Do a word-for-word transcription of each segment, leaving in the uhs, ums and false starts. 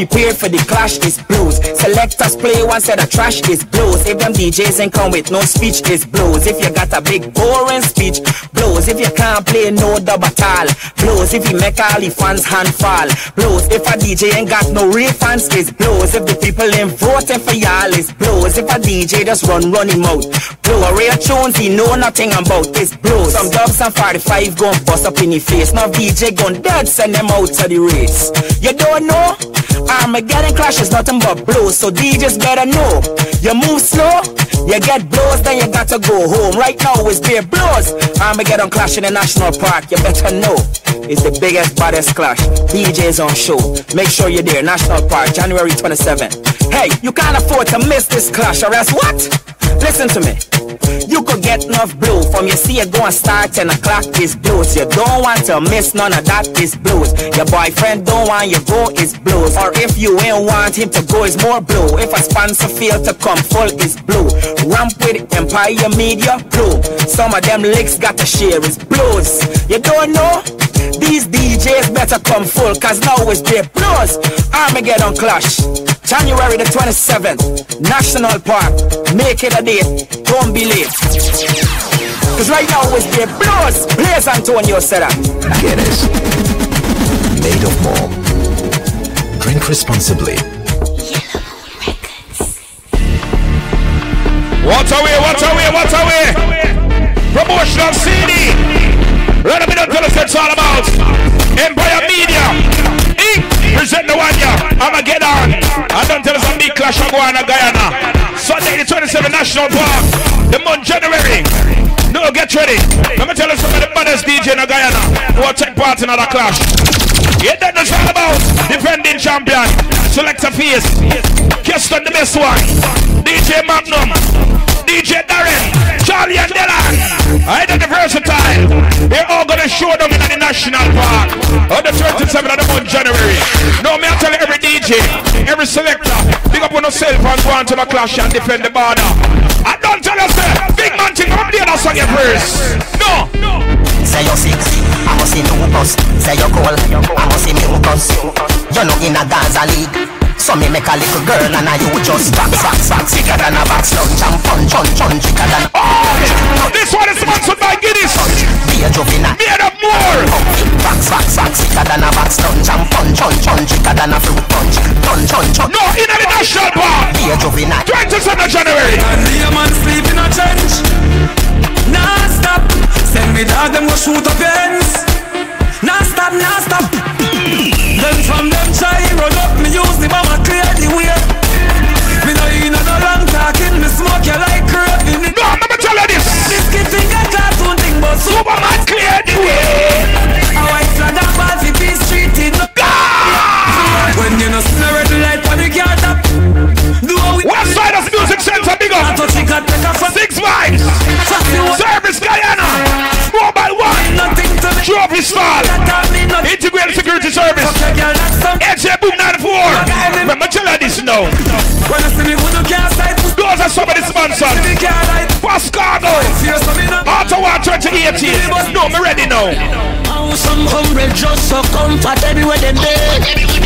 Prepare for the clash is blues. Selectors play one set of trash is blues. If them D Js ain't come with no speech is blues. If you got a big boring speech, blues. If you can't play no double tall, blues. If you make all the fans hand fall, blues. If a D J ain't got no real fans is blues. If the people ain't voting for y'all is blues. If a D J just run running mouth, blues. A real tunes he know nothing about is blues. Some dogs and forty-five gon' bust up in your face. Now D J gon' dead send them out to the race. You don't know? Armageddon clash is nothing but blues. So D Js better know. You move slow, you get blows, then you got to go home. Right now it's bare blows. Armageddon clash in the National Park, you better know. It's the biggest, baddest clash. D Js on show. Make sure you're there. National Park, January twenty-seventh. Hey, you can't afford to miss this clash, or else what? Listen to me. You could get enough blue from you see it go and start ten o'clock is blues. You don't want to miss none of that is blues. Your boyfriend don't want you go is blues. Or if you ain't want him to go is more blue. If a sponsor fail to come full is blue. Ramp with Empire Media blue. Some of them licks got to share is blues. You don't know? These D Js better come full, cause now it's their blues. Armageddon clash, January the twenty-seventh, National Park. Make it a date, don't be late. Cause right now it's their blues. Blaze Antonio said that. Guinness, made of malt. Drink responsibly. What away, what away, what away? Promotional C D. Let me not tell us it's all about. Empire Media Inc. Present the one ya. I'ma get on. I don't tell us a big clash of Guyana, Guyana. Sunday the twenty-seventh National Park. The month January. No, get ready. Let me tell us some of the baddest D J in Guyana who will take part in another clash. Yeah, that's all about. Defending champion. Selector Face. Keston the best one. D J Magnum. D J Darren. Charlie and Dylan. I did the versatile. They're all gonna show them in the National Park on the twenty-seventh of the month January. No, me I tell every D J, every selector, pick up on yourself and go on to the clash and defend the border. I don't tell us that big man thing up there that's on your purse. No. Say you're sick, I must see mucus. Say you're cold, I must see mucus. You're not in a Gaza league. So me make a little girl and I you just back, back, back, sicker than a box lunch and punch, punch, punch, sicker than a... Oh! This one is sponsored by Guinness! Be a juvenile. Made up more! Back, back, back, sicker than a box lunch and punch, punch, punch, sicker than a fruit punch. Punch, punch, punch. No, in the National Park! Be a juvenile. twenty-seventh of January! And the man sleep in a trench. Nah stop. Send me dog, them go shoot up ends. Nah stop, nah stop. Then from them try run up, me use the bomber clear the way. Me no in no long talking, me smoke you like craving. No, I'm never tell you this. This kid thing a cartoon thing, but Superman clear the way. A white flag and ball fi peace treated. When you no see red light on the car top. West Side of Music Center, big up. Six Vibes. Service Guyana. Mobile One. Trophy Stall. Integrated Security Service. H A Boom ninety-four. Remember, tell you this now. Those are some of the sponsors. Pascargo. Ottawa twenty eighteen. No, me ready now. Some humble just so comfort everywhere them there.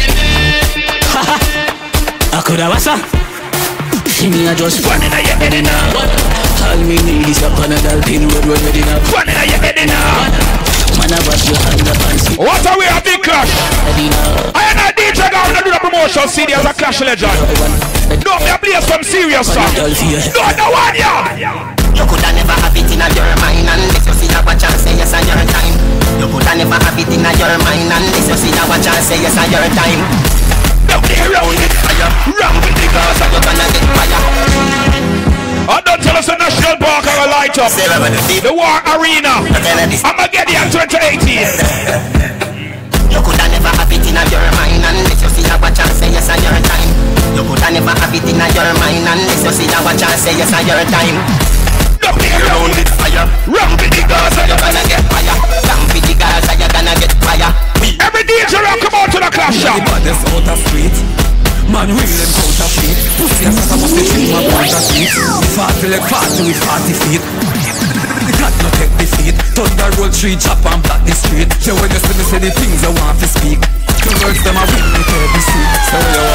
I could have what's up. See me I just run in your head now. All me need is a Panadol pin road when ready now. Run in your head now. Man I wash your hand up and see. What are we a big clash? I am a D J guy when I do the promotion C D as a clash legend. No, me a play some serious stuff. No, no one yeah. You coulda never have it in your mind and let you see a watch and say yes on your time. You coulda never have it in your mind and let you see a watch and say yes on your time. Down there round it fire, round with the gas and you're gonna get fire. I don't tell us the National Park or a light up. The War Arena. I'ma get you in twenty eighteen. You coulda never have it in your mind and let you see a watch and say yes on your time. You coulda never have it in your mind and let you see a watch and say yes on your time. Down there round it fire, round with the gas and you're gonna get fire. Round with the gas and you're gonna get fire. Every D J rock come out to the clash shop. Baddest out of street. Man wheel them out of feet. Pussy as a must be treat my point of feet. Forty like forty with forty feet. God no take defeat. Thunder roll tree chop and block the street. So when you see me say the things I want to speak. The words them a win with every seat. So you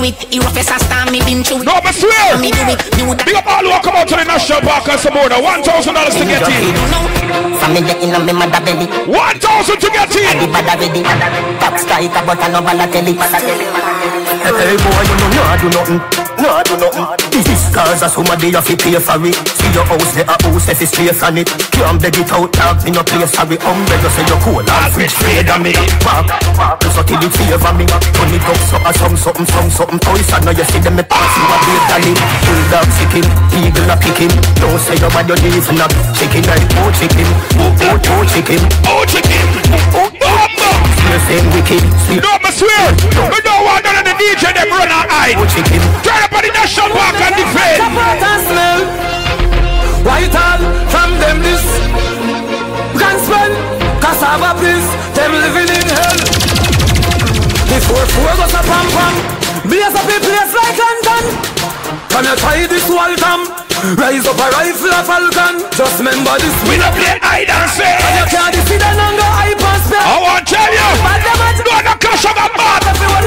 it. You rough as a star, me been through it. No, but swear. Me do it. You that. Big up all who come out to the National Park and some more. One thousand dollars to get in. From me get in on me mother belly. One thousand to get in. I be bad already. Top striker but I no Balotelli. Hey boy, you know no do nothing. No do nothing. This is cause of somebody you fi pay for it. See your house there a house if it's straight on it. Can't beg it out, dog, me no place sorry. Umbrella say you cool and fridge afraid of me. Park, park, so till it favor me. Turn it up so a some something, some something toys. I know you see them me pass you a big dolly. Bulldog chicken, eagle a picking. Don't say your bad you leave not chicken like oh chicken, oh oh oh chicken, oh chicken, oh bomba. You saying wicked, sleep. No, I swear. We don't want none of the D J them run our eye. Oh chicken. Turn up on the National Park and defend. Support and smell. White all from them this. Can spell cassava please. Them living in hell. Before four goes a pam pam. Blaze up a place like London. Can you try this welcome? Rise up a rifle a falcon. Just remember this. We don't play hide and seek. And you can't defeat a longer hype and spell. I want to tell you. No, no cash of a bad.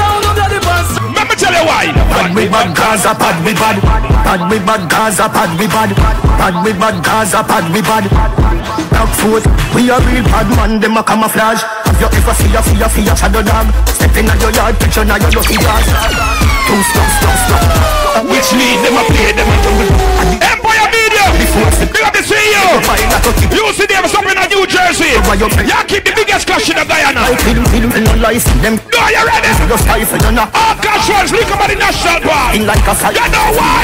Let me tell you why. Bad we bad Gaza, bad we bad. Bad we bad Gaza, bad we bad. Bad we bad Gaza, bad we bad. Black foot, we a real bad man, them a camouflage. Have you ever see a see a see a shadow dog? Stepping on your yard, picture now your lucky dog. Two stop, stop, stop. Which lead them a play them a Empire Media. Big up the C E O. You see them something in New Jersey. You keep the biggest clash in the Guyana. I feel feel no life in them. No, you ready? Just stifle you now. All cash ones leak about the National Park. In like a fire. You know why?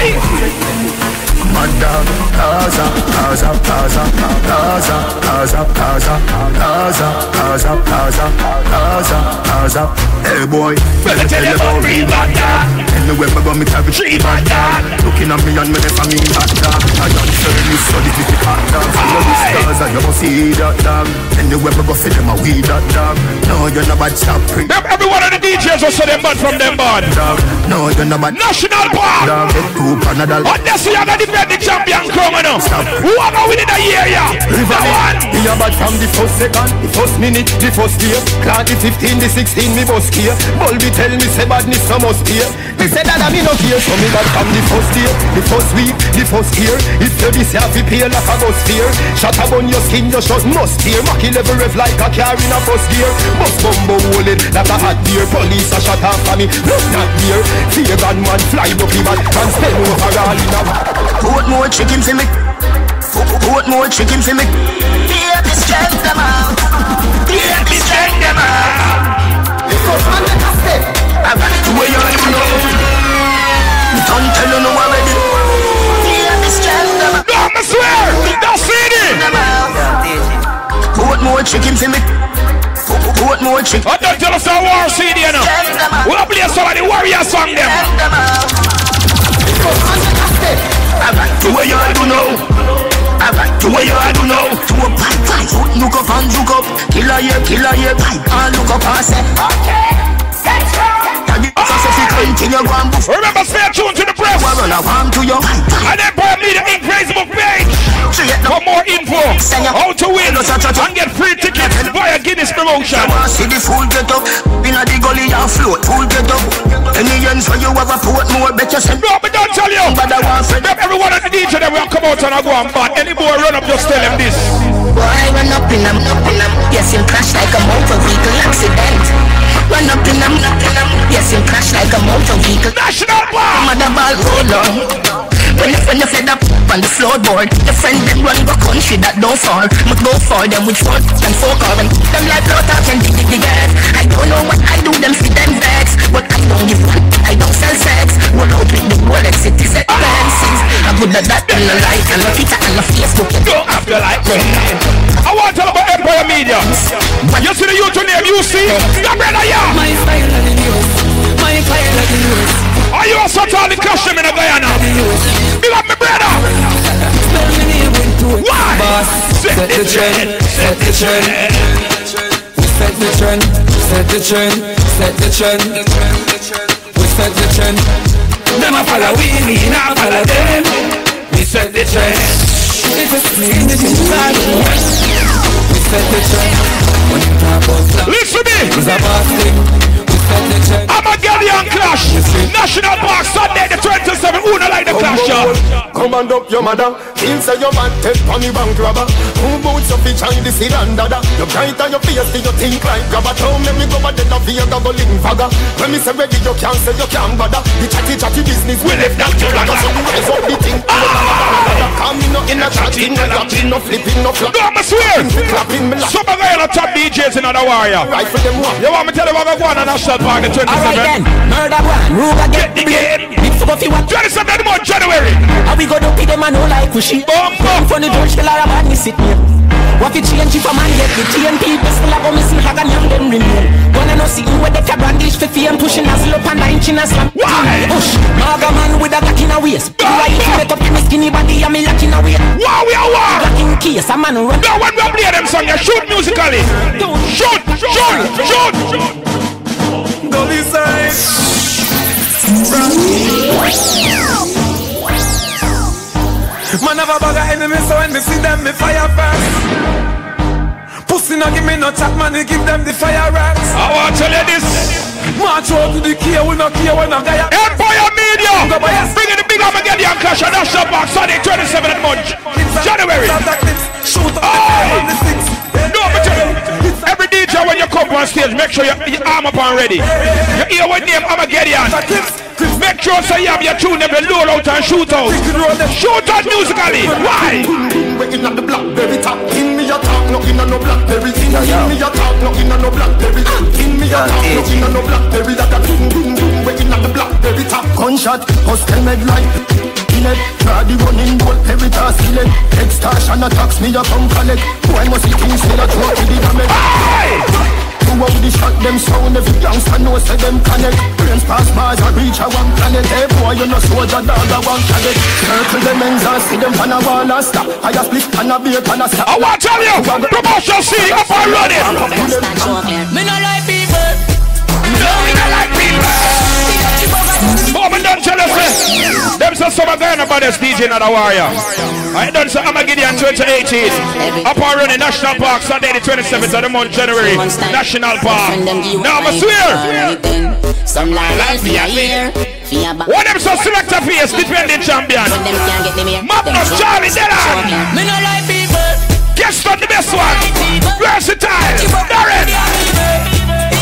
Madam, Gaza, Gaza, Gaza, Gaza, Gaza, Gaza, Gaza, Gaza, Gaza, Gaza, Gaza. Hey boy, let me tell you about real bad dog. Anyway, me go me carry three bad dog. Looking at me and me never mean that dog. I don't tell you so this is the hot dog. Follow the stars and you must see that dog. Anyway, me go feed them a weed that dog. No, you're not bad stop print. Every one of the D Js will say them bad from them bad. No, you're not bad. National Park. Dog, get two Panadol. Unless you have the defending champion coming up. Who are going win in the year, yeah? That one. We are bad from the first second, the first minute, the first year. Clad the fifteen, the sixteen, me bus care. Bulby tell me say badness no must fear. Me say that I me no fear, so me bad from the first year, the first week, the first year. If you this have to pay like a bus fear. Shut up on your skin, your shot must tear. Maki level rev like a car in a first gear. Bus bumbo holding like a hot beer. Police a shut off for me, look not near. Fear gun man fly up the man, can spell over all in a. Put more chicken for me. Put more chicken for me. Baby, strength them out. Baby, strength them out. Because man, let us step. I got it where you know. Don't tell you no already. Baby, strength them out. No, I swear. That's it. Put more chicken for me. Put more chicken. I don't tell us our war C D now. We'll play some of the warrior song them. Because man, let us step. I got to where you do know. I got to where you do know. To a pipe, pipe, look up and look up. Killer here, killer here, pipe, and look up and say, okay, that's right. Remember, stay tuned to the press. And Empire Media Incorporated Facebook page for more info. How to win and get free tickets via Guinness Promotion. See the full get up in a the gully and float. Full get up. Any ends for you ever put more better say. No, but don't tell you. Everyone at the D J that will come out and I go and bat. Any boy run up, just tell them this. Boy, run up in them, up in them. Yes, him crash like a motor vehicle accident. Run up in them, up in them. Yes, him crash like a motor vehicle. National Park. Mother ball roll on. When you when you fed up on the floorboard, your friend them run go country that don't fall. Must go for them with four and four carbon. Them like blood out and dig dig dig. I don't know what I do, them see them vex, but I don't give one. I don't sell sex. Roll out with the wallet, cities expenses. I put that that in the light and the Twitter and the Facebook. Don't have to like me. I want to tell about Empire Media. You see the YouTube name, you see? Your brother, yeah. My style of the news, my style of the news. Are you also telling the custom in the Guyana? Big up my brother. Why? Boss, set the trend, set the trend. We set the trend, set the trend, set the trend. We set the trend. Them a follow we, we not follow them. We set the trend. We set the trend. Listen to me. It's a boss thing. Armageddon Clash. National Park Sunday the twenty-seventh. Who not like the clash, y'all? Command up your mother. He'll say your man take from me bank robber. Who boots up the Chinese seed and dada. You bright on your face, do you think like grabber? Tell me me go a dead of the gobbling fagger. When me say ready, you can't say you can't bother. The chatty chatty business will lift that you like a son. Rise up the thing. Come in in a chatting, no clapping, no flipping, no clapping. No, I swear. Some of the top D Js in the warrior. Right for them one. You want me to tell you what I want on National Park the twenty-seventh? Alright then, murder one, Ruga get the game. Big for you what? twenty-seventh month January. How we go to pay them and no like pushy. Bumbo. From the George till I have me sit here. What you change if a man get the T N P? Still I go missing Hagan young them remain. Wanna know see you with the brandish for fee and pushing as low and nine chin as slam. Why? Push, Maga man with a cock in a waist. Why if you make up your skinny body and me lock in a waist. Wow, we are war. Lock in case a man run. No, when we play them song, you shoot musically. Shoot, shoot, shoot, shoot. Dolly side. Man have a bag of enemies, so when me see them, me fire fast. Pussy no give me no chat, man, he give them the fire rats. I want to tell you this. March out to the key, we no care when I die. Empire Media. Bringing the big Armageddon Clash at National Park Sunday twenty-seventh month January. Shoot up the six. No, but tell you, every D J when you come on stage, make sure your arm up and ready. Your ear with name Armageddon. Make sure so you have your tune every load out and shoot out. Shoot out musically. Why? We're in the blackberry top. In me a talk, no in a no blackberry. In me a talk, no in a no blackberry. In me a talk, no in a no blackberry. That a boom boom boom. We're in the blackberry top. Gunshot, hostel med light. Kill it, try the running ball. Peritas kill it. Extortion attacks me a come collect. Why must it things still a throw to the damage? Who out the shot them sound every youngster know say them connect. Brains pass bars and reach a one planet. Hey boy you no soldier dog a one cadet. Circle them ends and see them pan a wall and stop. I a split pan a beer pan a stop. I want to tell you, promotion city up and running. Me no like people. No, me no like people. Oh, me don't tell us. Them say some of them about this D J not a warrior. I done say Armageddon twenty eighteen. Up and running National Park Sunday the twenty-seventh of the month January. National Park. Now I swear. Some lie like me a year. What them so select a face defending champion. Magnus Charlie Dillon. Me no like people. Guess not the best one. Versatile. Darren.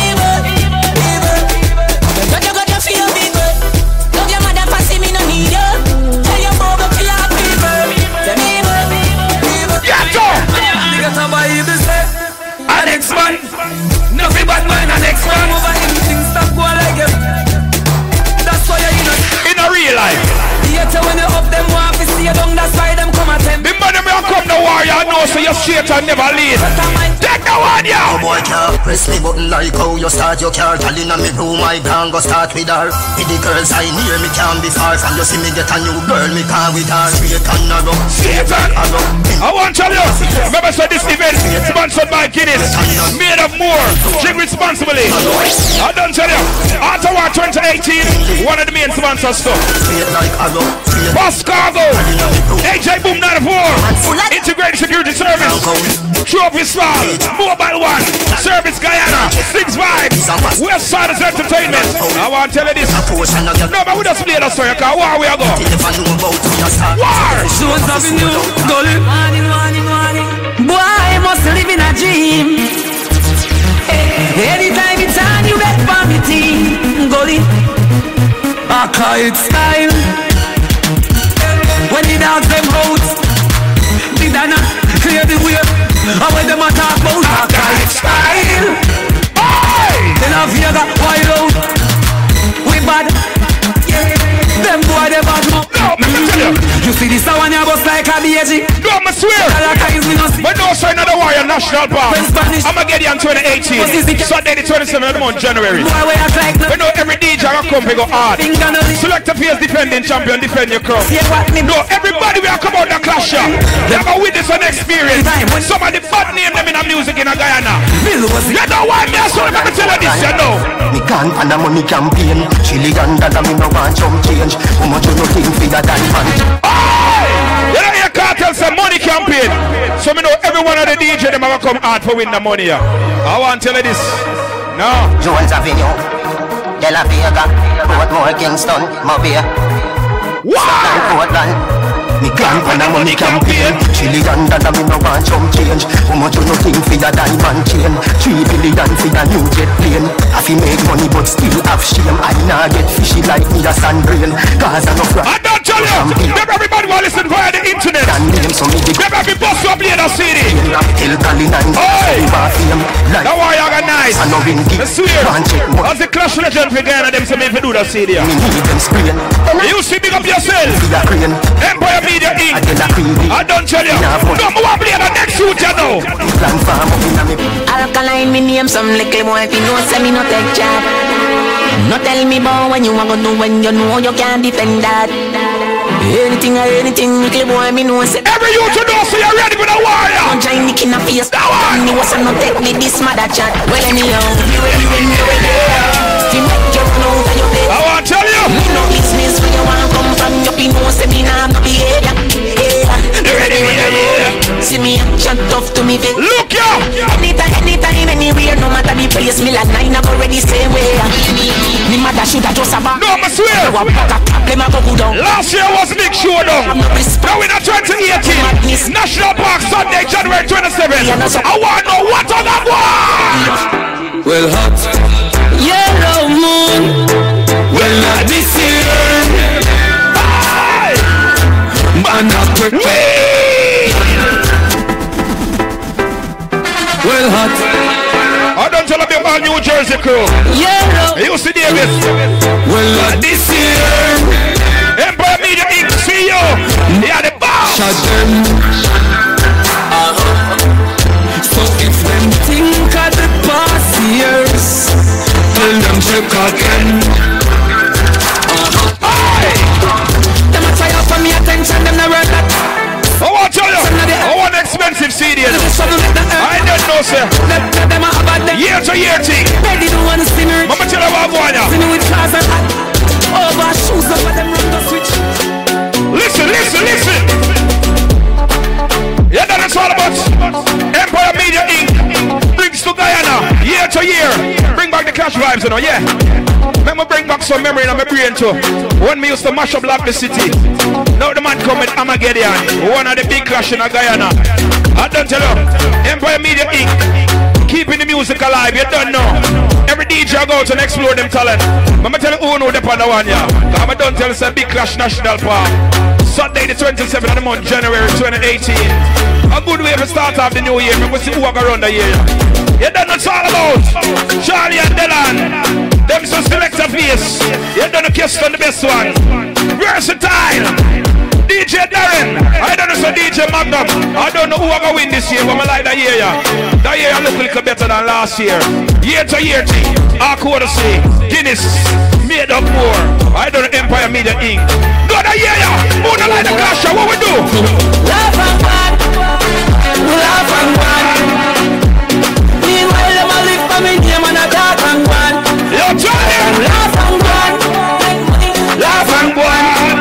Next man, nothing but mine and next man over anything stop go like it. That's why you know in a real life. You tell when you up them want to see you down that's why them come at them. The money may come the warrior know so you straight and never lead. Take the one yeah. Oh boy can't press me button like how you start your car. Calling on me room I can go start with her. With the girls I near me can't be far from you see me get a new girl me can't with her. Straight and narrow. Straight and narrow. I want to tell you, remember so this event sponsored by Guinness, made of more, drink responsibly. I don't tell you, Auto War twenty eighteen, one of the main sponsors stuff. Boss Cargo, A J Boom ninety-four, Integrated Security Service, Trophy Small, Mobile One, Service Guyana, Six Vibes, West Siders Entertainment. I want to tell you this. No, but we just play that story, because where we are going? War! Jones Avenue, Gully. Morning, morning, morning. Boy, I must live in a dream. Anytime it's on, you get for me team. Gully. I call it style. When the dogs them out, did I not clear the way? And when them attack about, I call it style. Then I fear that wide out. We bad. Them boy they bad mo. No, let me tell you. You see this one you bust like a B G. No, I swear. But no sign of the warrior National Park. Armageddon twenty eighteen. Sunday the twenty-seventh of the month January. But no every D J will come go hard. Select a fierce defending champion, defend your crown. No, everybody will come out the clash shop. They have a witness and experience. Some of the bad name them in the music in a Guyana. You don't want me, so let me tell you this, you know. Me can't find a money campaign. Chili and dada me no want some change. How much you no think for that diamond? You know your cartel say money campaign. So me know every one of the D J them ever come hard for win the money. I want to tell you this. No. Jones Avenue, De La Vega, Portmore, Kingston, Mobile. Scotland, Portland. Me clan for the money campaign. Trillion dollar me no want some change. How much you no think for your diamond chain? Three billion for your new jet plane. I fi make money but still have shame. I nah get fishy like me a sand brain. Cause I no fraud. I don't tell you. Grab everybody while listen via the internet. Grab every boss who play in the city. Hey! Now why you got nice? I swear. As the Clash Legend for Ghana, them say me if you do that C D. You see big up yourself. Empire Media Incorporated. I don't tell you. No more play the next shoot you know. Alkaline me name some little boy if you know say me no take job. No tell me about when you want to do when you know you can't defend that. Anything or anything, little boy, me know say. Every youth you know, so you're ready for the warrior. Don't try me in a face. That one. You wasn't no take me this mother chat. Well, anyhow, you ready when you ready. You make your know that you play. I want to tell you. Me no business where you want to come from. You know say me nah no behavior. You ready when you ready. See me shut off to me face. Look ya. Anytime, anytime, anywhere, no matter the place. Me like nine, I'm already same way. Me mother should have just about. No, I swear. Last year was big showdown. Now we're not twenty eighteen. National Park Sunday, January twenty-seventh. I want to know what on that one. Well, hot yellow moon. Well, not this year. Man, not well, hot. I don't tell them about New Jersey crew. Yellow. You see Davis. Well, not this year. Empire Media Incorporated. See you. They are the boss. Shut them. Uh-huh. So if them think of the past years, tell them check again. Uh-huh. Hey. Them a try out for me attention. Them never that. I want to tell you. I want expensive C Ds. I don't know, sir. Year to year thing. Mama tell you what I want you. Listen, listen, listen. Yeah, that's all about Empire Media Incorporated. Brings to Guyana, year to year. Bring back the cash vibes, you know, yeah. Let me bring back some memory in my brain too. When me used to mash up Lock the City. Now the man come with Armageddon. One of the big clash in Guyana. I don't tell you. Empire Media Incorporated. Keeping the music alive, you don't know. Every D J I go to explore them talent. I'm tell you who know the on one, yeah. I'm don't tell you it's a big clash national park. Sunday the twenty-seventh of the month, January twenty eighteen. A good way to start off the new year. We'll see who walk around the year. You don't know it's all about Charlie and Dylan. Them some selector face. You don't know Kiss on the best one. Versatile. D J Darren. I don't know so D J Magnum. I don't know who are going to win this year, but I like that year, yeah. That year I look a little better than last year. Year to year thing. Aqua say Guinness. Made up more. I don't know Empire Media Incorporated. Go that year, yeah. Who don't like the clash, what we do? Love and one. Love and one. Meanwhile, I'm a live for me name and a talk and one. Yo, Johnny. Love and one. Love and one.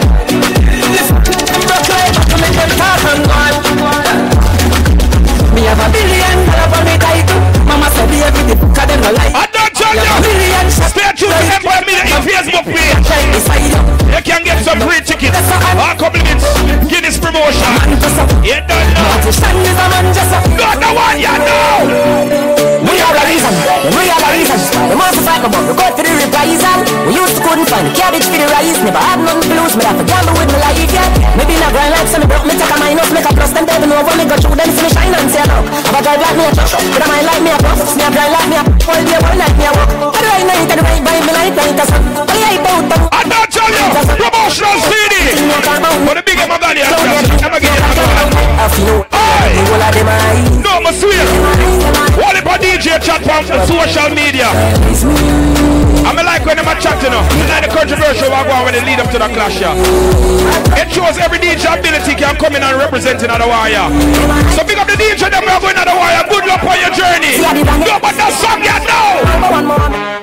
Me have a billion dollar for me title. Mama said me every day, cause them no like. I don't tell you. Stay tuned to Empire Media in Facebook page. You can get some free tickets. Or compliments. Guinness promotion. You don't know. Not the one you know. We are the reason. We are the reason. The most of fight about. We go to the reprisal. We used to couldn't find the cabbage for the rice. Never had nothing to lose. Me have to gamble with my life, yeah. Maybe not grind like some broke. Me take a minus, make a plus. Then they don't over. Me go through them, see me shine and say no. Have a drive like me a truck. But I might like me a puff. Me a grind like me a all day, one night me a walk. But right night and right by me night night. But I ain't out them. I don't tell you. Promotional C D. For the big Magani. I'm again. Hey. No, my sweet. What if a D J chat from social media? I'm like when I'm chatting, you know. I like the controversial one when they lead up to the clash. Yeah. It shows every D J ability can come in and represent another wire. So pick up the D J that we're going another wire. Good luck on your journey. No, but that song you know.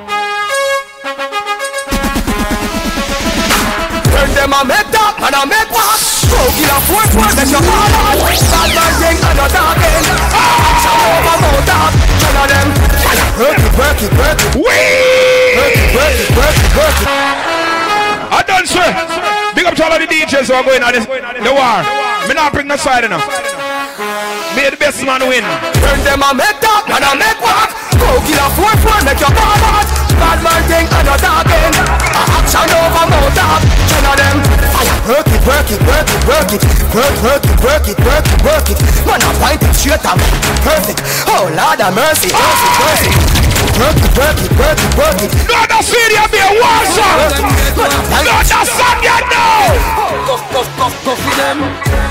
Turn them a make that and a make what? Go get a fourth one, that's your father. Bad man thing and a dog in. Some over about that. Tell of them. Work it, work it, work it. Work it, work it, work it, work it. I done, sir. Big up to all of the D Js who are going on this, the war. Me not bring no side enough. May the best man win. Turn them a make talk, and a make walk. Go kill a four four, make your ball out. Bad man thing, and a talking. A action over mouth talk. Tell of them. Work it, work it, work it, work it. Work, work it, work it, work it, work it. Man, I point it straight and perfect. Oh, Lord of mercy, mercy, mercy. Work it, work it, work it, work it. No, the city of me a war song. No, the song you know. Go, go, go, go for them.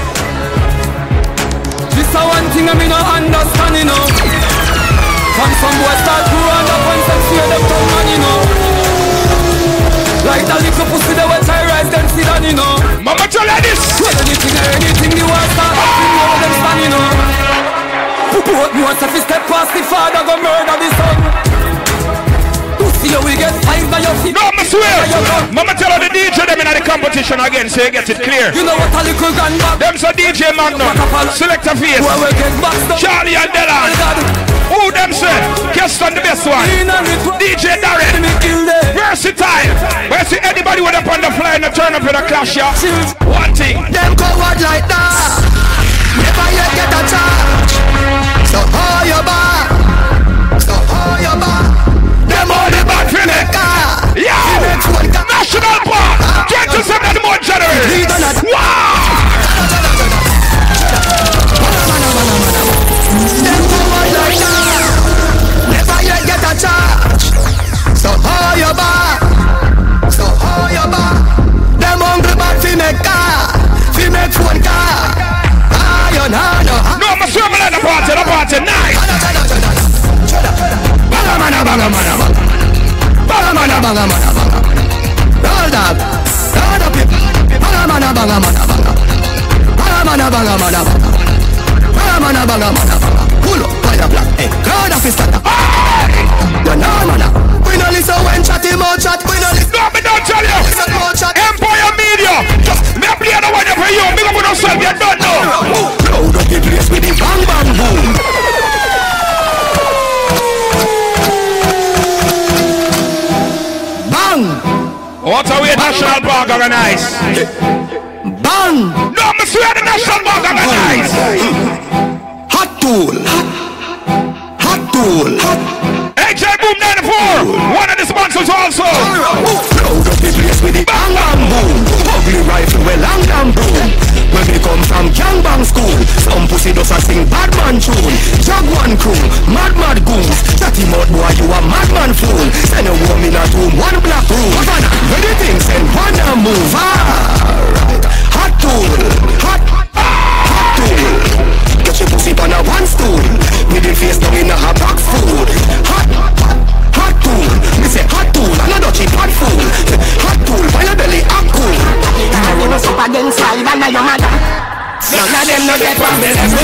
This a one thing I me no understand, you know. From some boys start to run up and some fear them come on, you know. Like that little pussy they will terrorize them sit down, you know. Mama tell you this. Well, anything or anything the war start happening, you know them stand, you know. Both knows if you step past the father go murder the son. Pussy you will get five by your feet. No, I swear. Mama tell her the D J them in the competition again, so you get it clear. You know what a little gun back. Them so D J Magnum, Selector Face, Charlie and Dylan. Who them say? Guess on the best one. D J Darren, versatile. Where see anybody with up on the fly and the turn up in a clash, yeah? One thing. Them coward like that. Never yet get a charge. So hold your back. So hold your back. Them all the bad feeling. Yo! National Park! twenty-seventh more January! Wow! Them coward like that. Never yet get a charge. So hold your back. So hold your back. Them hungry bad fi make car. Fi make phone car. Ah, you know, no. No, I'm a swimmer at the party, the party nice! Banga mana, banga mana, banga. Banga mana, banga mana, banga. Roll dog, roll up it. Banga mana, banga mana, banga. Banga mana, banga mana, banga. Banga mana, banga mana, banga. Pull up, fire black, eh. Crowd of his starter. You know, mana. We no listen when chat him out, chat. We no listen. No, me don't tell you. Empire Media. Just me play the one for you. Me go put yourself, you don't know. Crowd up the place with the bang bang boom. Bang. What a way National Park organize. Bang. No, me swear the National Park organize. Hot tool. Hot tool. A J Boom ninety-four. One of the sponsors also. Crowd up the place with the bang bang boom. Ugly rifle with long damn boom. When we come from gangbang school, some pussy does a sing bad man tune. Jaguan crew, mad mad goons. Tatty mud boy, you a madman fool. Send a woman in a room, one black room. Havana, when the thing send one and move. Alright, hot tool, hot, hot tool. Get your pussy on a one stool. With the face down in a hot box food. Hot, hot, hot tool. Me say hot tool, and a dutchy hot fool. Hot tool, by your belly, I'm cool. You must up against five and your mother. None of them no get from the level.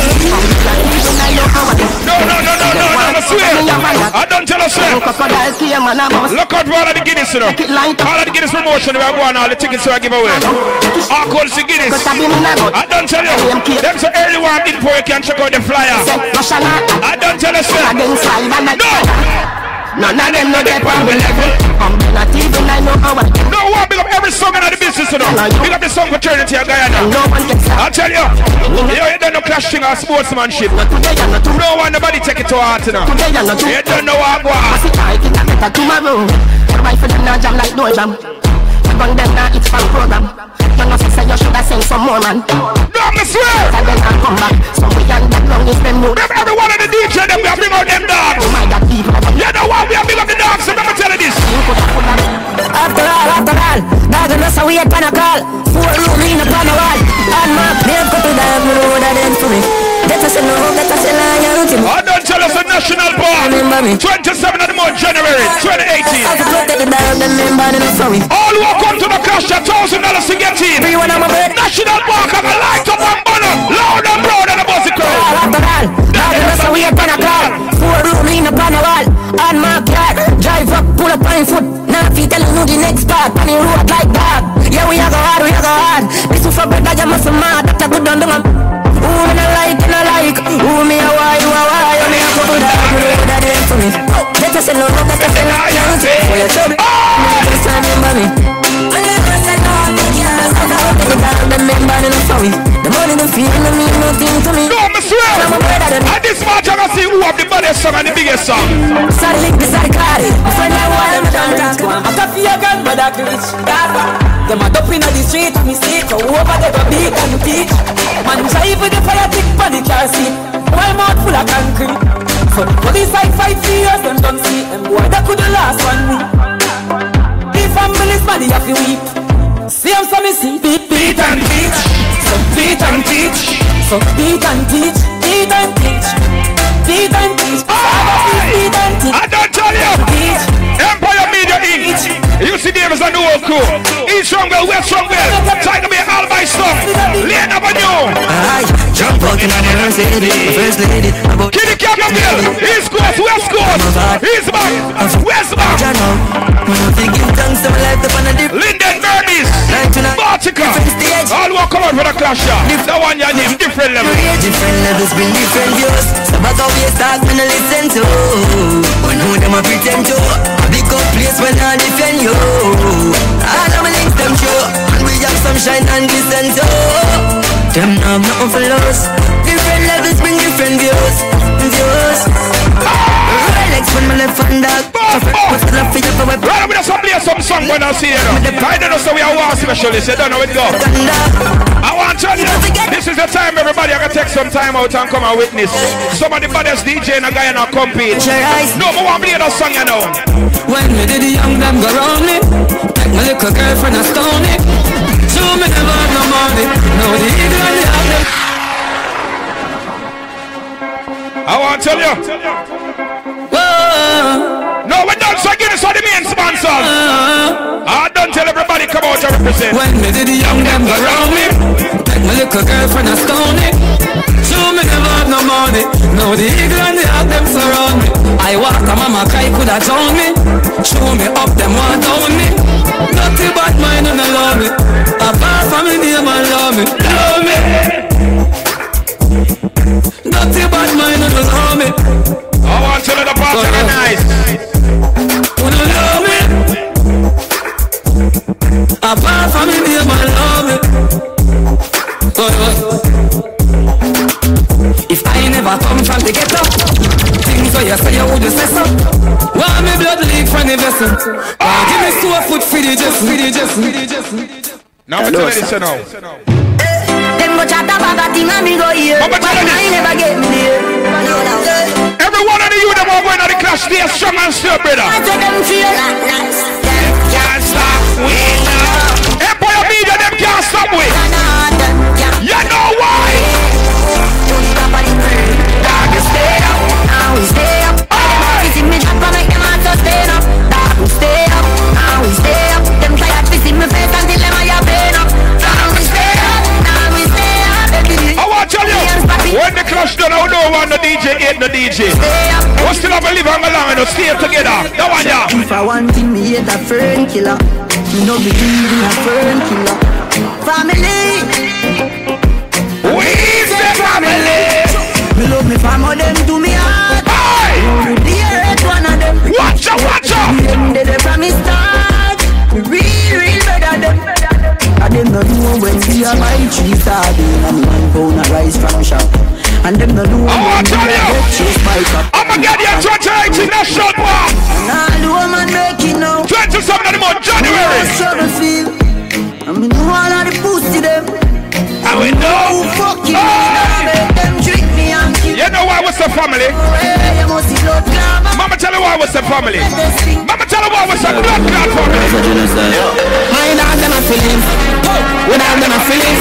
No, no, no, no, no, no, I swear. I don't tell us, sir. Look out for all of the Guinness, you know. All of the Guinness promotion, we are going all the tickets we are give away. All calls the Guinness. I don't tell you. Them so early warm info, you can check out the flyer. I don't tell us, sir. No. None of them no get from the level. I'm not even I know how I do. No one big up every song in the business, you know. Big up the song for Trinity and Guyana. No one gets I'll tell you. You don't know clashing or sportsmanship. No one, nobody take it to heart, you know. You don't know what I want. I think I better tomorrow. My for them now jam like no jam. Gun them now it's fun program. You know say you should have sent some more man. No, I swear. And then I'll come back. So we can get long is them new. Every one of the D J them we are bring out them dogs. Oh my God, people. You know what? We are big up the dogs. So let me tell you this. After all, after all, dog and us a wait pan a call. Four room in a pan a wall. And mark, they have got to die, me know that them for me. Get us in the home, get us in loyalty. I don't tell us a national park. twenty-seventh of the month, January twenty eighteen. I forgot that the dog, them name band in the sorry. All who are come to the cash a thousand dollars to get in. Three one on my bed. National park, I'm a light up and banner. Loud and proud and a buzzy crowd. After all, dog and us a wait pan a call. Four room in a pan a wall. And mark yard, drive up, pull up on foot. Now if you tell you the next part, on the road like that. Yeah, we are go hard, we are go hard. This is for bread, I must mad. That's a good on the man. Who me not like, and I like. Who me a why, you a why. You me a couple that, you know that For your trouble, just remember me. I never said no, remember the sorry. The money, the feel, the mean nothing to me. No, I swear. At this match, I can see who have the baddest song and the biggest song. Sorry, link beside Cardi. My friend, I want them to talk to him. I can feel your grandmother glitch. Them a dup inna the street, me see. So over there go beat and beat. Man drive with the fire tick for the car seat. My mouth full of concrete. So the police like fight for years, them don't see. Them boy that could the last one week. The family's body have to weep. See them so me see. Beat, beat and teach. So beat and teach. So beat and teach. Beat and teach. Beat and teach. Beat and teach. I don't tell you. Empire Media Incorporated. You see Davis and the whole crew. East Strongwell, West Strongwell. Try to be all my stuff. Lane Avenue. I jump out in my first lady. First lady. Kitty Campbell. East Coast, West Coast. East back. West back. Linden Bernice. Bartica. All who come out for the clash. The one you name different levels. Different levels bring different views. Some of we start when I listen to. But know them I pretend to. A big up place when I defend you. All of my links them true. And we have some shine and glisten too. Them now nothing for loss. Different levels bring different views. Views. Rolex when my left hand dog. Right, we just play some song when I see it. I don't know so we are war specialists. I don't know where it go. I want to tell you, this is the time everybody I can take some time out and come and witness. Some of the baddest D J in a guy and a compete. No, I want to play that song you know. When me did the young them go round me, take my little girlfriend and stone it. Show me never have no money. No, the eagle and the apple. I want to tell you. No, we're done, so give us all the main sponsors. Uh, I don't tell everybody come out and represent. When me did the young them go round me, take my little girlfriend and stone it. Show me never have no money. No, the eagle and the hawk them surround me. I walk a mama cry could have drowned me. Show me up them want down me. Nothing but mine and I love me. Apart from me name and love me. Love me. Nothing but mine and I love me. I want to let the party be nice. Wanna love me? Apart from me, name and love me. Oh, oh. If I never come from the ghetto, things where you say you would say so. Why me blood leak from the vessel? Oh, give me two foot for the just, for the just, for the just. Now I'm telling you now. Them go chat about that thing and me go here. But I never get me there. Every one of the you them are going to the clash, they are strong and still, brother. I tell them feel them can't stop we now. Empire Media, them can't stop we. You know why? Dog is stay up, now we stay up. Visit me drop and make them heart so stay up. Dog we stay up, now we stay up. Them tired visit me face until them I have been up. Now we stay up, now we stay up. I want to tell you, when the clash done, I don't want the D J hate the D J. We still have to live on along and stay together. That one, yeah. If I want him, me hate a friend killer. Me no believe in a friend killer. Family. We the family. Me love me family, them to me heart. Hey! The hate one of them. Watch out, watch out. Them they from me start. Real, real better them. And them no know when we are my tree starting. And one pound of rice from shop. And them no know I when we are get chased by cop. I'ma get you twenty-eight in that short walk. Now the woman make it now. twenty-seven of the month, January. I struggle feel. I mean all of the pussy them. And we know. Who fucking oh. Make them trick me and keep. You know why what's the family? You must see blood clot. Mama tell you why what's the family? Mama tell you why what's the blood clot family? My dog them a feeling. We dog them a feeling.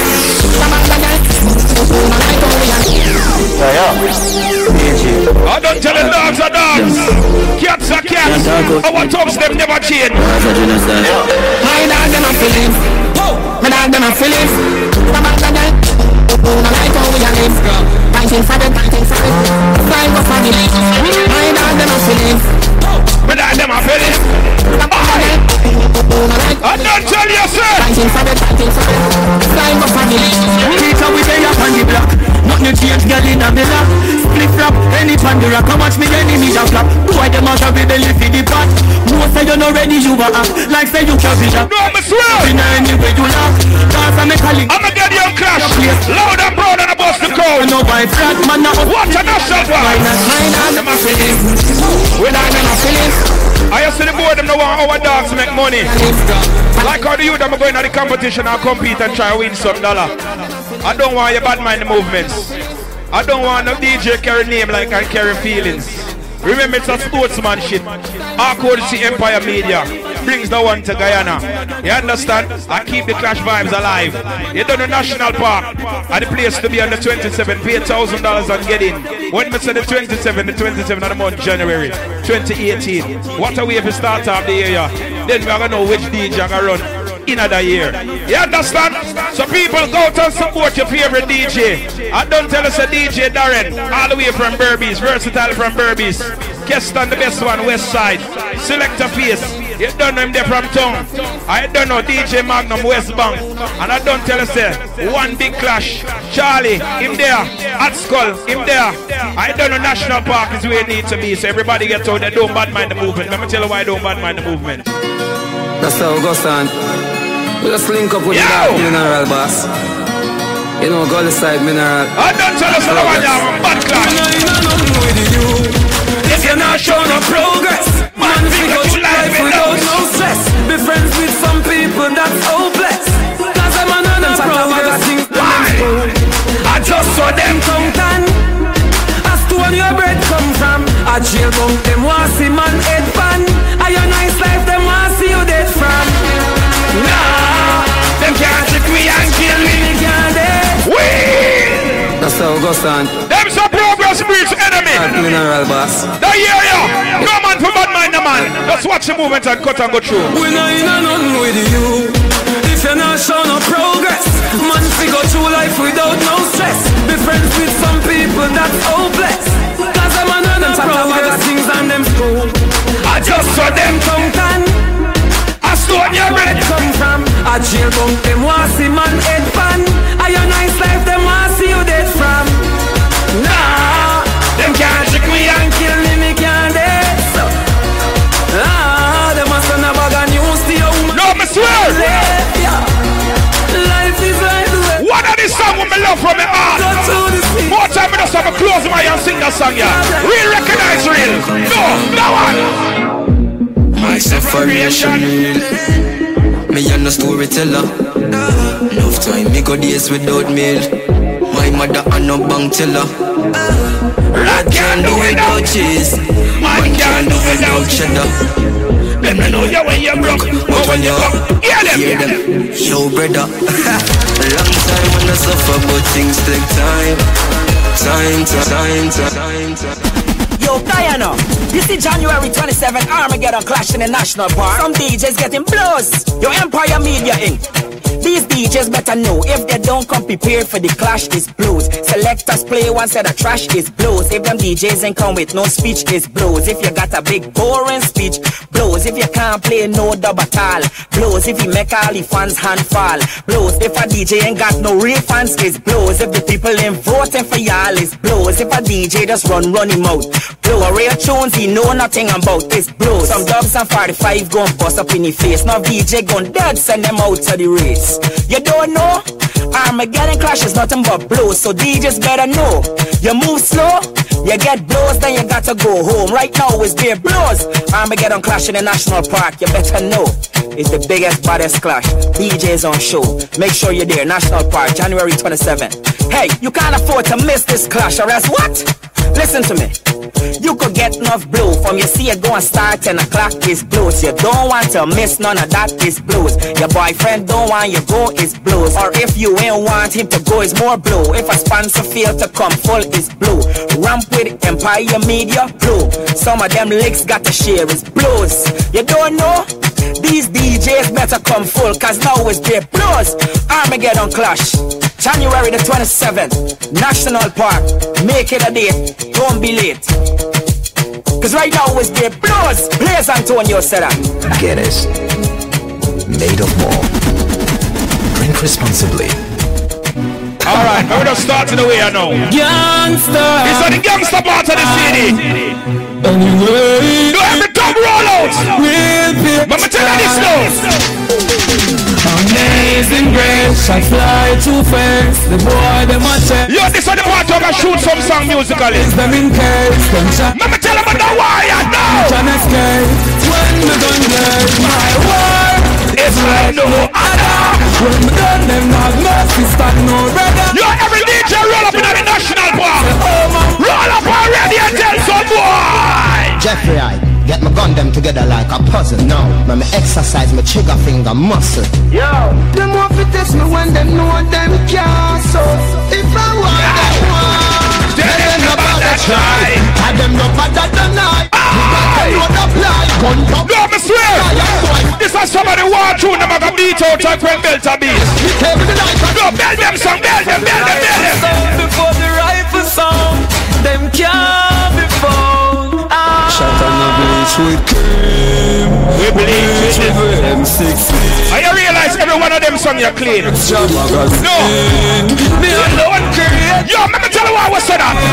I don't tell the dogs are dogs. Cats are cats. Our tongues them never change. My dog them a feeling. My dog them a feeling. I like how we are live. Fighting for the, fighting for it. Flying for family. My dog them a feeling. My dog them a feeling. I don't tell you, sir. Fighting for the, fighting for it. Flying for family. Peter we day up on the block. Nothing change, girl in a villa. Split flop, any on the rock, I watch me enemies a flap. Boy, them a shove it belly for the pot. No say you not ready, you a act like say you can vision. No, I'm swear. In any way you laugh, cause I'm a calling. I'm a get young clash. Loud and proud and above the crowd. No by flat, man, now watch a national one. Minus, minus, I'm a feeling. When I'm in a feeling. I used to the board them no want our dogs to make money. Like how the youth them going to the competition and compete and try to win some dollar. I don't want your bad mind movements. I don't want no D J carry name like I carry feelings. Remember it's a sportsmanship. Our courtesy Empire Media brings the one to Guyana. You understand? I keep the clash vibes alive. You done the national park and the place to be on the twenty-seventh. Pay a thousand dollars and get in. When we say the twenty-seventh, the twenty-seventh of the month, January twenty eighteen. What a way if we start off the year. Then we're gonna know which D J gonna run in another year. You understand? So people go out and support your favorite D J. I don't tell us a D J Darren, all the way from Berbice, versatile from Berbice. Keston the best one, West Side. Selector Face. You don't know him there from town. I don't know D J Magnum, West Bank. And I don't tell us uh, one big clash. Charlie, him there. At Skull, him there. I don't know National Park is where it needs to be. So everybody gets out there, don't bad mind the movement. Let me tell you why I don't bad mind the movement. That's how it goes on. We just link up with Yo. the mineral boss. You know, go side mineral. I don't tell us about that bad clash. If you're not showing no progress, man, figure out life without no stress. Be friends with some people that's hopeless. Cause I'm on no progress. Why? I just saw them come down. I stole your bread come from. I jail bunk them want see man head pan. I your nice life them want see you dead from. Nah, them can't trick me and kill me. Can't they? Wee! That's how it goes on. Them's a progress breeds enemy. Mineral boss. The year, yeah. No man for bad mind, the man. Just watch the movement and cut and go through. We not in a none with you. If you're not showing no progress, man, we go through life without no stress. Be friends with some people that's hopeless. Cause I'm on no progress. Things on them school. I just saw them come down. I stole your bread come from. I jail bunk them want see man head pan. I your nice life them want see you dead from. Nah, them can't trick me and kill me, me can't dead. So, ah, them must have a bag of news to you. No, me swear. Life is like the way. One of these songs with me love from my heart. More time I just have to close my eye and sing that song, yeah. Real recognize real. No, no one. My separation real. Me and the storyteller. Enough time me go days without meal. My mother and no bank teller. I can't do without cheese. Man can't do without cheddar. Them don't know you when you're broke, but when you're up, hear them, hear them. Yo, brother. Long time when I suffer, but things take time. Time, time, time, time. Yo, Guyana, you see January twenty-seventh, Armageddon clash in the national park. Some D Js getting blows. Yo, Empire Media Incorporated. These D Js better know, if they don't come prepared for the clash, is blows. Selectors play one set of trash, is blows. If them D Js ain't come with no speech, is blows. If you got a big boring speech, blows. If you can't play no dub at all, blows. If you make all the fans hand fall, blows. If a D J ain't got no real fans, is blows. If the people ain't voting for y'all, is blows. If a D J just run run him out, blow. A real tunes he know nothing about, is blows. Some dubs and forty-five gon' bust up in the face. Now D J gon' dead send them out to the race. You don't know? Armageddon clash is nothing but blows, so D Js better know. You move slow, you get blows, then you got to go home. Right now it's bare blows. Armageddon clash in the national park, you better know. It's the biggest, baddest clash. D Js on show. Make sure you're there. National Park, January twenty-seventh. Hey, you can't afford to miss this clash, or else what? Listen to me. You could get enough blow from you see it go and start ten o'clock is blows. You don't want to miss none of that is blows. Your boyfriend don't want you go is blows. Or if you ain't want him to go is more blow. If a sponsor fail to come full is blow. Ramp with Empire Media blow. Some of them licks got to share is blows. You don't know? These D Js better come full, cause now it's their blows. Armageddon clash, January the twenty-seventh, National Park. Make it a date, don't be late. Cause right now it's their blows. Blaze Antonio said that. Guinness, made of more. Drink responsibly. Alright, we're just starting the way I know. Gangster. It's on the gangster part of the city. Anyway. Do every top roll out. But me tell you this now. Amazing grace, I fly too fast. The boy, them a check. Yo, this is the part where I shoot some song musically. Them in case, them shot. Let me tell them about why I know. Can escape when the gun get my word. It's like no other. When the gun them not mercy, stand no brother. Yo, every D J roll up in the national park. Roll up already and tell some boy. Jeffrey, I get my gun them together like a puzzle. Now, when me exercise my trigger finger muscle. Yo, them want to test me when them know them can't. So, if I want them want, tell them no bother try. Tell them no bother deny. You got to know the fly. Gun pop. No, me swear. This is somebody walk through them and beat out and when belt a beat. No, belt them some, belt them, belt them, belt them. Before the rifle sound, them can't be found. Shot on the bleach with cream. We bleach with M sixteen. And you realize every one of them song you clean. No. Me alone create. Yo, let me tell you what I was saying that.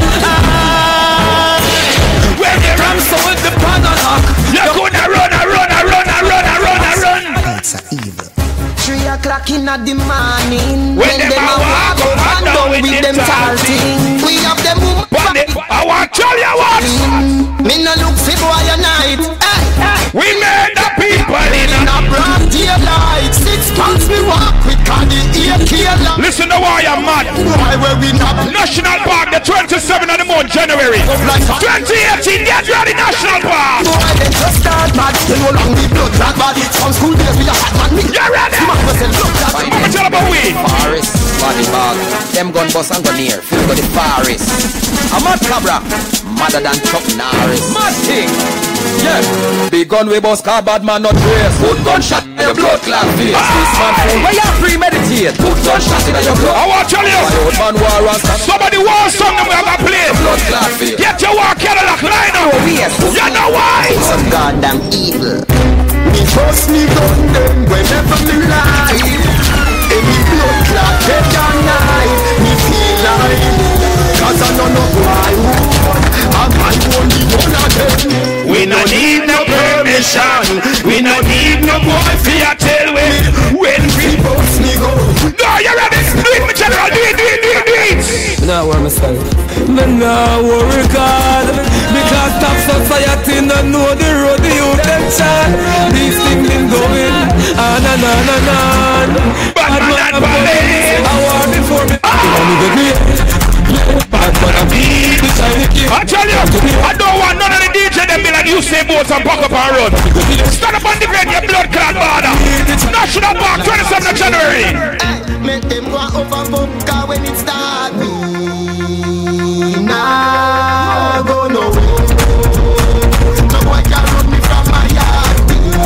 When you run so with the panalock, you're gonna run, a run, a run, a run, a run, a run. That's a evil. Three o'clock in the morning. When them a walk up and down with them tall thing. We have them woman. I want to tell you what. Me no look for boy a night. We made the people in a broad daylight. Six months we walk with candy ear killer. Listen to why I'm mad. Why were we not? National Park the twenty-seventh of the month January twenty eighteen. Get ready, National Park. Boy, they just start mad. They no long the blood clot body. From school days we a hot man. You ready? I'ma tell about we. Paris, body bag. Them gun bus and gun near. Feel go the Paris. I'm a cabra. Madder than Chuck Norris. Mad thing. Yeah. Big gun we bust car bad man not trace. Good gunshot in your blood clot face. This man fool. Where you premeditate? Good gunshot in your blood. I want to tell you. Man war and somebody war song that we have a play. Blood clot face. Get your war Cadillac line up. You know why? Some goddamn evil. Me trust me gun them whenever me lie. Any blood clot get your knife. Me feel like cause I don't know why. I'm only one of them. We no need no permission. We no need no boy for your tail when when we bust me go. No, you ready? Do it, my general. Do it, do it, do it, do it. Now worry myself. Me now worry God. Because top society don't know the road the youth them chat. These things been going on and on and on. Bad man and police. I war before me. Bad man and beat the shiny kid. I tell you, I don't want none of the D J them be like you say boats and pack up and run. Stand up on the bed, your blood clot border. National Park, twenty-seventh of January. Make them go over car when it start. Me nah go nowhere. No boy can run me from my yard.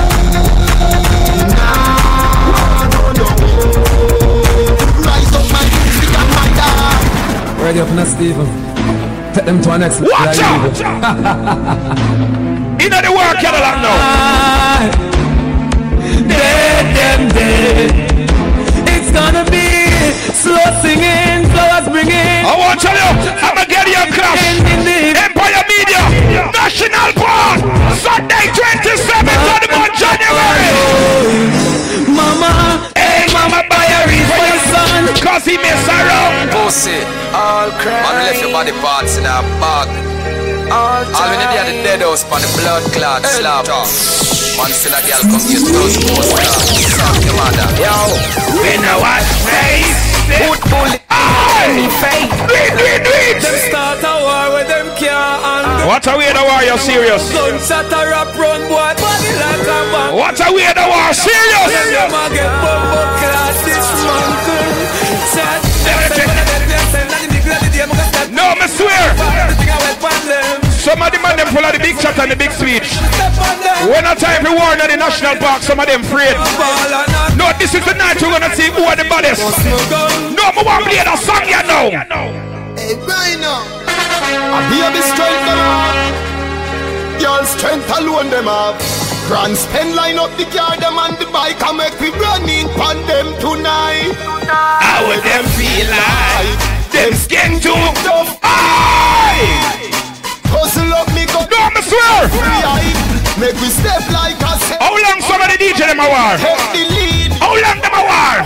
Nah go nowhere. Rise up my music and my dog. Ready up now, Stephen. Take them to our next level. Watch out! You know the work Cadillac now. Dead, them dead. It's gonna be slow singing, flowers bringing. I want to tell you, I'm a Gideon Clash. Empire Media, National Park, Sunday twenty-seventh of the month, January. Mama, hey mama, buy a ring for your son, cause he mess around. Pussy, all crap. Man, left your body parts in a bag. All we need is the dead house for the blood clot slab. Man, see that girl come get those posters. Stop your mother. Yo, we know what face. Put bullet in the face. Do it, do it, do it. Them start a war with them can't handle. What a weird war, you're serious. Gunshot a rap run, boy, body like a man. What a weird war, serious. Them a get bumbo class, this man could chat. No, I swear. Some of the man them full of the big chat and the big speech. When a time we war in the national park, some of them afraid. No, this is the night we're gonna see who are the baddest. No, I want to play that song you know. Hey, right now. A baby strength them up. Your strength alone them up. Grand spend line up the car, them on the bike, and make we running on them tonight. How would them feel like? Them skin too tough. Aye! Hustle up me go. No, I swear. Make we step like a set. How long some of the D J them a war? Take the lead. How long them a war?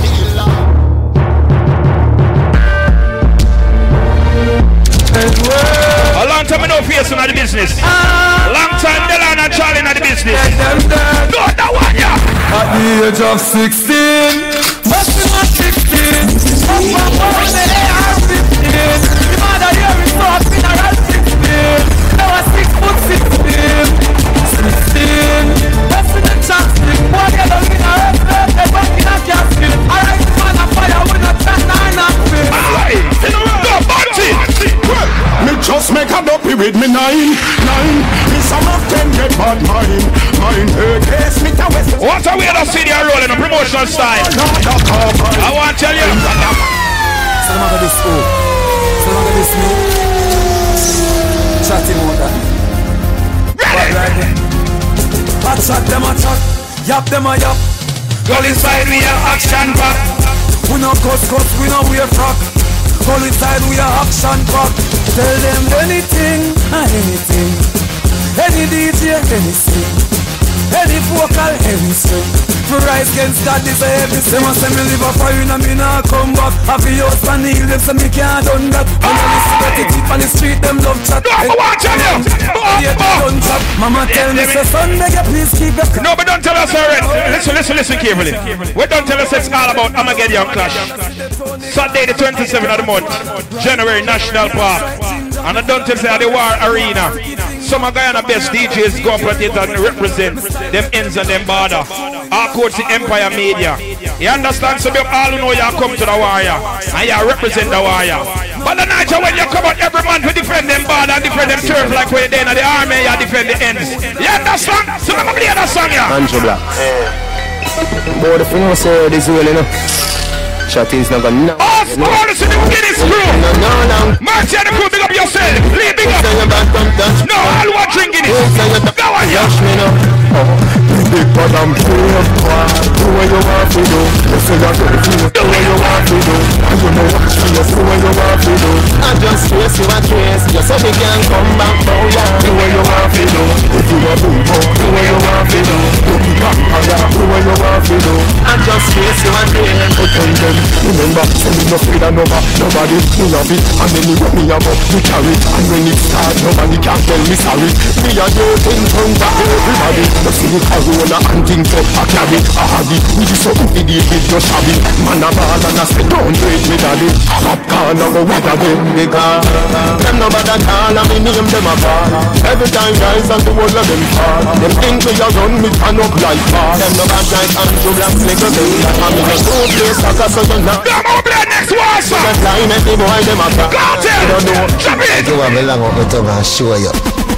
A long time I know face in the business. Long time Dylan and Charlie in the business. No, that one, yeah. At the age of sixteen, but we not sixteen. Up my phone, they are fifteen. The mother here is not funeral sixteen. Now a six foot sixteen. Sixteen. President Chapstick. Boy, you don't need a respect. They work in a casket. Alright, man, a fire with a chat nine and fifth. Alright, go, Bunty. Me just make a dopey with me nine, nine. Me some of them get bad mind, mind. Hey, case me to west. What are we at the city are rolling a promotional style? I want to tell you. So I'm gonna do school. So I'm gonna do school. Chatting more than. Ready? I chat them a chat, yap them a yap. Go inside we are action back. We no cuss cuss, we no wear frock. Go inside we are action back. Tell them anything, anything. Any D J, anything. Any vocal, any string. For rise against God, this a heavy sin. They must say me live a fire and me nah come back. Have the house and heal them so me can't done that. When I listen to the deep on the street, them love chat. No, I want to tell you. Mama tell me, say son, beg you please keep your. No, but don't tell us already. Listen, listen, listen carefully. We don't tell us it's all about Armageddon Clash. Sunday the twenty-seventh of the month, January National Park. And I don't tell you at the War Arena. Some of Guyana best D Js go up at it and represent them ends and them border. Our coach the Empire Media. You understand? So all who know you come to the warrior and you represent the warrior. But the night when you come out, every man to defend them border and defend them turf like when you're in the army, you defend the ends. You understand? So I'm going to play that song, yeah. Andrew Black. Boy, if you know say this will, you know. Shot is not gonna know. Oh, sports in the Guinness crew. No, no, no. March and the crew, big up yourself. Leave big up. No, all want drinking it. Go on, yeah. Big bad and brave boy. Do what you want to do. You say you're going to do what you want to do. And you know what you do what you want to do. I just trace you a trace. You say me can't come back for ya. Do what you want to do. If you want to do, do what you want to do. You be back and do what you want to do. I just trace you a trace. But tell them, remember, say me no afraid of nobody. Nobody me love it. And then you got me about me carry. And when it starts, nobody can tell me sorry. Me and you in front of everybody. You see me Corona and things up a carry. I have it. We just so ugly with your shabby. Man a ball and I say don't wait me daddy. Hop can I go with a them because them nobody call and me name them a call. Every time guys and the whole of them fall. Them think we a run me turn up like bar. Them nobody like Andrew Black make a thing. I'm in a good place like a sudden now. Come on, play next one, sir. The time every boy them a call. Go tell them. Jump in. You have a long up with tongue and show you.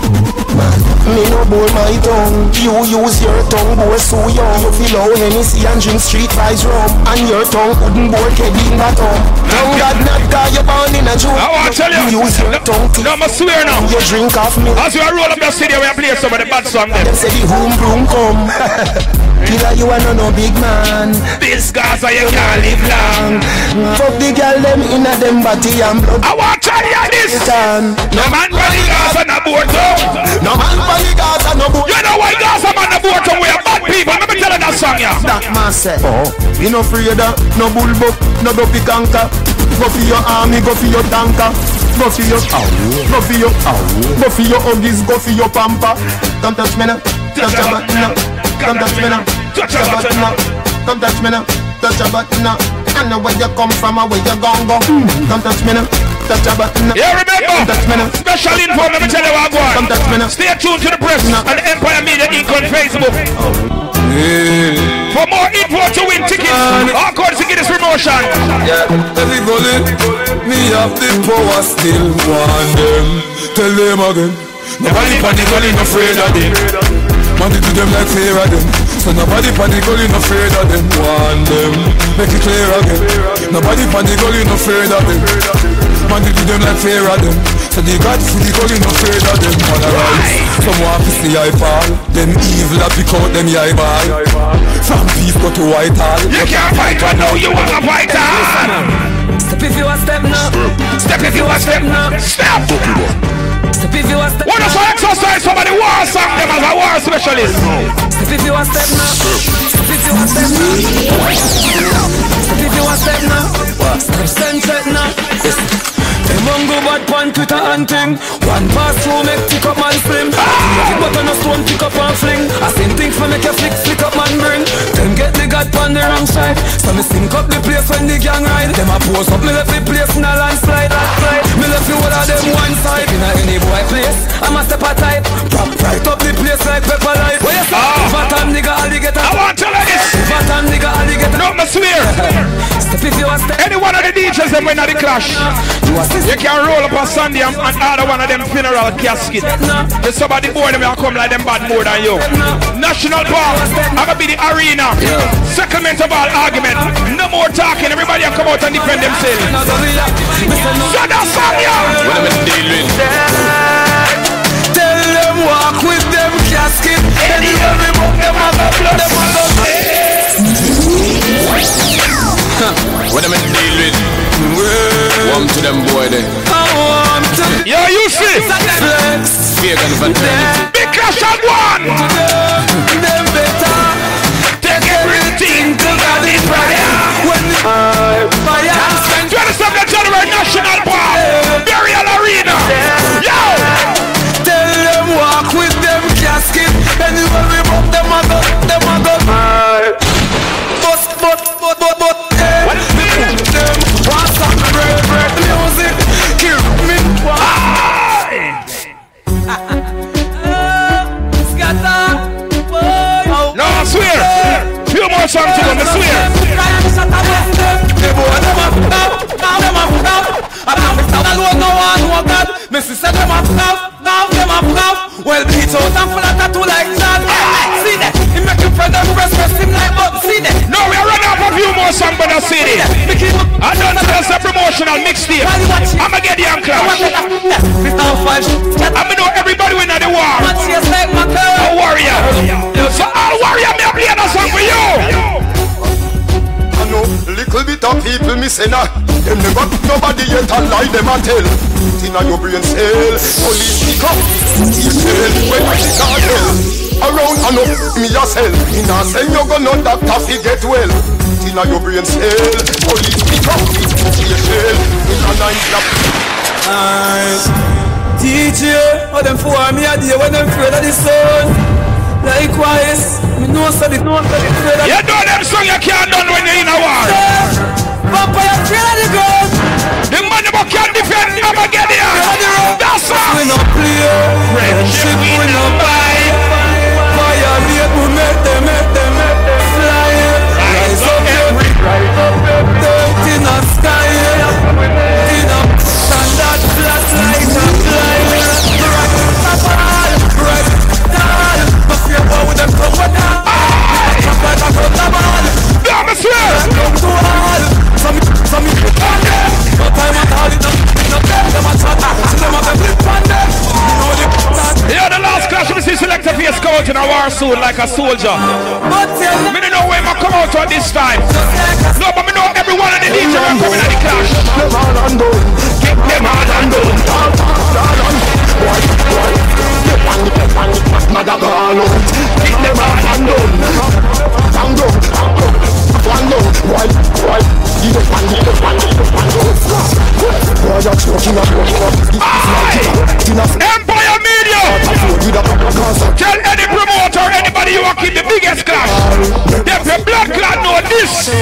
Man. Me no bowl my tongue. You use your tongue, boy, so young. You feel how Hennessy and drink street vibes rum. And your tongue couldn't board Kevin Baton. Young God not die, you're born in a joke. I want to tell you. You use your tongue to. No, I swear now. You drink off me. As you roll up your city, we play some of the bad song then. Them say the home broom come. Killer, you are no no big man. This guys are you can't live long. Fuck the girl them in a them body and blood. I want to tell you this. No man for the guys on the board though. No man for the guys on the board. You know why guys are on the board so we are bad people. Let me tell you that song yeah. That man said. Oh, you no afraid of no bullbuck, no dopey canker. Go for your army, go for your tanker. Go for your ow, go for your ow, go for your huggies, go for your pamper. Don't touch me now, touch your button now. Don't touch me now, touch your button now. Don't touch me now, touch your button now. I know where you come from or where you gon' go. Don't touch me now, touch your button now. Yeah, remember, don't touch me now. Special info, let me tell you what I'm going. Don't touch me now. Stay tuned to the press and the Empire Media Inc on Facebook. For more info to win tickets, all course to get this promotion. Yeah, everybody, me have the power still want them. Tell them again. Nobody panic, only no afraid of them. Man, to them like fear of them. So nobody panic, only no afraid of them. Want them, make it clear again. Nobody panic, only no afraid of them. Man, to them like fear of them. So the God see the gully no afraid of them man arise. Some want to see I fall. Them evil a pick out them eye ball. From beef go to Whitehall. You can't fight right now, you wanna fight hard. Step if you a step now. Step if you a step now. Step. Step if you a step. What does I exercise somebody war song them as a war specialist? Step if you a step now. Step if you a step now. Step if you a step now. Step stand check now. Them one go bad pan Twitter and thing. One pass through make tick up man slim. But on a stone pick up and fling. I same thing for make you flick flick up man bring. Them get the god pan the wrong side. So me sink up the place when the gang ride. Them a pose up me left the place in a landslide. Me left the whole of them one side. In a any boy place I'm a step a type. Prop right up the place like pepper light. Where you say? If a time nigga alligator. I want to tell you this. If a time nigga alligator. No me swear. Step if you a step. Any one of the D Js them win at the clash. You can roll up on Sunday and, and order one of them funeral casket. If somebody boy them will come like them bad more than you. National Park, I'm gonna be the arena. Settlement of all argument. No more talking. Everybody will come out and defend themselves. Shut up, Sonia! What am I dealing with? Tell them walk with them casket. Anywhere we move them have a blood. Them have a What am I dealing with? Warm to them boy there. Yeah, you see. Fear and fraternity. Big clash at one. Them better take everything to God in prayer. When fire twenty-seventh of January National Park Burial Arena. Yo. Tell them walk with them casket. Anywhere we move them a go, them a go. But but but but but. What is this? Them want some break break music. Kill me. No, I swear. Few more songs to go, I swear. Well, beat out and full of tattoo like that. See that? He make you friend and press press him like but see that? No, we are running up a few more songs, but I see it. I don't know that's a promotional mixtape. I'ma get the clash. I'ma know everybody win at the war. A warrior. So all warrior may play a song for you. I know little bit of people missing a. Them never nobody yet a lie them a tell. Inna your brain cell, police pick up. You tell when you can't tell. Around I know me yourself. Inna say you go no doctor fi get well. Inna your brain cell, police pick up. You tell inna nine clap. Nice. D J, all them for me a day when them afraid of the sun. Likewise, me know so the know so the afraid of the you know them song you can't done when you're in a war. Vampire afraid of the gun. The man you can't defend, I'ma get there. That's all. We no play, friendship we no buy. Violate, we make them, make them, make them fly. Rise up every, rise up every. In the sky, in a standard flat like a fly. Right up all, right down. But we are born with them from what down. Just like a front of all. Yeah, I swear. Come to all. Some, some, no time at all, it no them a chat, them a flip on them. Yeah, the last clash we see Selector Face come out in a war suit like a soldier. Me don't know where I come out at this time. No, but me know every one of the D Js are coming at the clash. Them all and done, get them all and done. Why, why? Get on the pep and the pop, mother ball out. Get them all and done. Down, down, down, one down. Why, why? Get up and get up and get up and down. Why you choking up, choking up? Empire Media! Tell any promoter, anybody you want to keep the biggest clash. If the blood clot know this.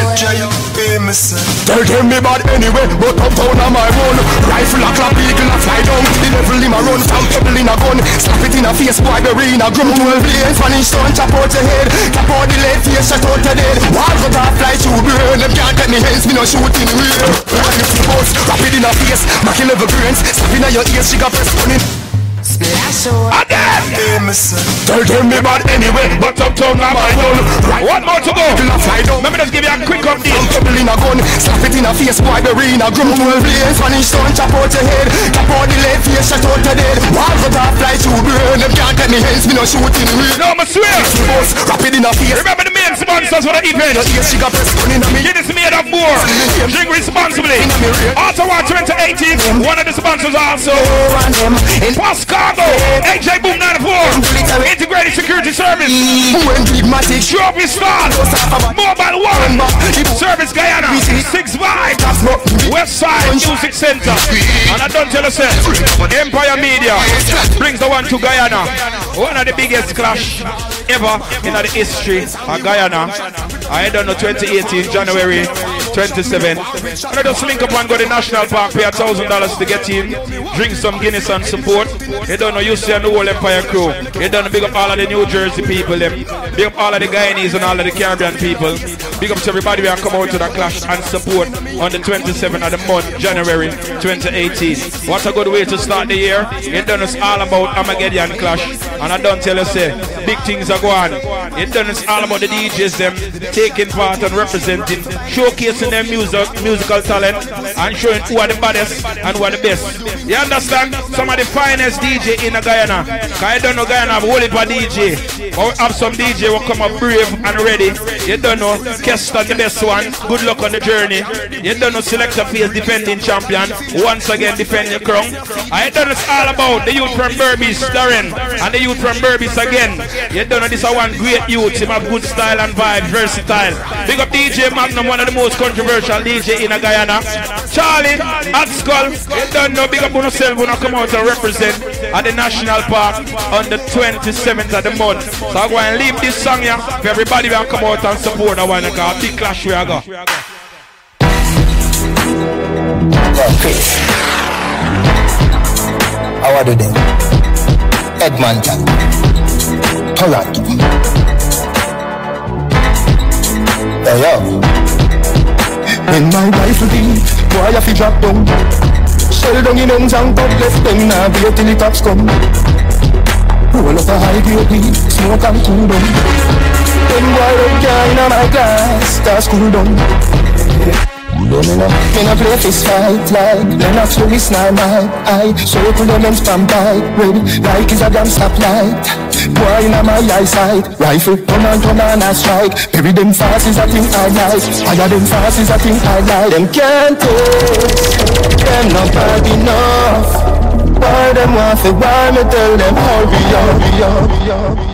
Tell them me bad anyway, but uptown on my own. Rifle a clap, eagle a fly down. The devil in my run, from pebble in a gun. Slap it in a face, boy, bury in a grum. Twelve blade, Spanish stone, chop out your head. Tap out the lead, face, shut out your dead. Wall cut off, fly through brain. Them can't get me hands, me no shooting real. Run if you boss, wrap it in a face. Mac eleven grains, slap in your ears, she got press running. Again! Tell them me bad anyway, but up tongue I'm my own. One more to go. Let me just give you a quick update. Double in a gun, slap it in a face, boy, the rain, a grum twelve blade. Spanish stone, chop out your head, chop out the leg, face, shut out your dead. Walls got off like you burn, them can't get me hands, me no shooting real. No, I swear. Wrap it in a face. Remember the main sponsors for the event. Guinness made of more. Drink responsibly. Ottawa twenty eighteen, one of the sponsors also. Postcargo, A J Boom ninety-four, Integrated Security Service, Trophy Star, Mobile One, Service Guyana, Six Vibe, Westside Music Center, and I don't tell us that Empire Media brings the one to Guyana, one of the biggest clash ever in the history of Guyana. I don't know, twenty eighteen, January twenty-seventh. I just link up and go to the National Park, pay a thousand dollars to get in, drink some Guinness and support. You don't know, you see on the whole Empire crew. You don't know, big up all of the New Jersey people, them. Big up all of the Guyanese and all of the Caribbean people. Big up to everybody who come out to the clash and support on the twenty-seventh of the month, January twenty eighteen. What a good way to start the year. You don't know, it's all about Armageddon clash. And I don't tell you, say, big things are going. You don't know, it's all about the D Js, them taking part and representing, showcasing their music, musical talent, and showing who are the baddest and who are the best. You understand? Some of the finest D J in Guyana. Cause I don't know Guyana have a whole heap of D J. But we have some D J will come up brave and ready. You don't know, Kester the best one. Good luck on the journey. You don't know, Selector Face defending champion. Once again defend your crown. I don't know, it's all about the youth from Berbice, Darren, and the youth from Berbice again. You don't know, this is one great youth. Him have good style and vibe, versatile. Big up D J Magnum, one of the most controversial D J in Guyana. Charlie, at Skull, you don't know, big up on yourself when I come out and represent at the National Park on the twenty-seventh of the month. So I'm going to leave this song here for everybody will come out and support the one because big clash we are go. Chris, how are you doing? Edmonton, Toronto. Hey yo. When my rifle beat, boy I fi drop down. Shell down in ends and top left them now wait till the cops come. Roll up a high grade weed, smoke and cool down. Then boy don't care in my glass, that's cool down. Me no play fist fight like Lennox Lewis nine my eye. So you pull your lens from by ready like is a damn stoplight. Boy in my eyesight, rifle turn on turn on a strike. Bury them fast is a thing I like. Fire them fast is a thing I like. Them can't taste, them not bad enough. Why them want to buy me? Tell them hurry up, hurry up, hurry up.